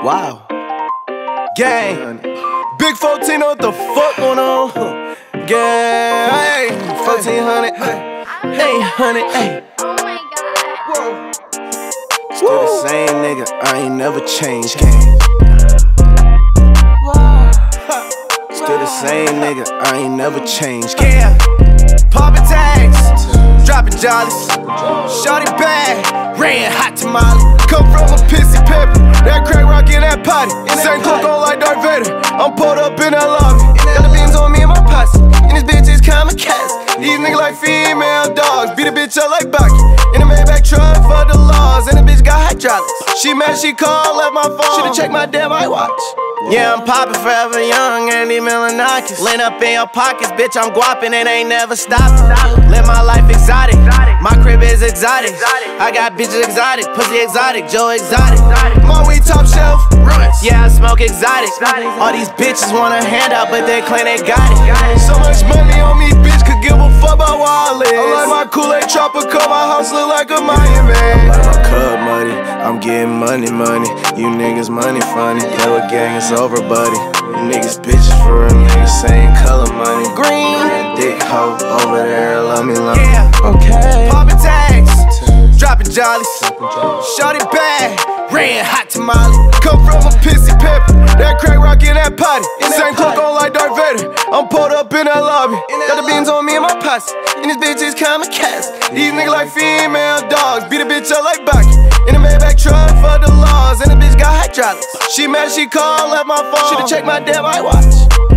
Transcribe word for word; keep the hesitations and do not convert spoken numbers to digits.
Wow. Gang. Big fourteen, what the fuck going on? Gang. Hey. fourteen hundred. eight hundred. Hey. Oh my god. Still the same nigga. I ain't never changed. Gang. Still the same nigga. I ain't never changed. Yeah. Poppin tags. Droppin Jollys. Shawty bad. Ran hot tamale. Come from a pissy pepper. That crack rock in that potty. Same cloak on like Darth Vader. I'm pulled up in that lobby. Got the beans on me and my posse. And this bitch is kamikaze. These niggas like female dogs. Beat a bitch up like Baki. In a Maybach truck for the laws. And the bitch got hydraulics. She mad, she called, left my phone. Should've checked my damn iWatch. Yeah, I'm poppin' forever young, Andy Milonakis. Lean up in your pockets, bitch, I'm guappin' and ain't never stoppin'. Live my life exotic, my crib is exotic. I got bitches exotic, pussy exotic, Joe exotic. My weed top shelf, yeah, I smoke exotic. All these bitches want a handout, but they claim they got it. So much money on me, bitch, could give a fuck about wallets. I like my Kool-Aid tropical, my house look like a Miami. I like my cub money, I'm getting money, money. You niggas money funny, never gang, it's over, buddy. You niggas bitches for real, niggas same color money. Green, dick hoe over there, love me, love me. Yeah, okay. Poppin tags, droppin Jollys. Shawty bad, ran hot tamale. Come from a pissy pepper, that crack rock in that potty. Same cloak on like Darth Vader. I'm pulled up in that lobby. Got the beans on me and my posse. And this bitch is kamikaze. These niggas like female dogs. Beat a bitch up like Baki. In a Maybach truck for the laws. And the bitch got hydraulics. She mad, she called, left my phone. Should've checked my damn iWatch.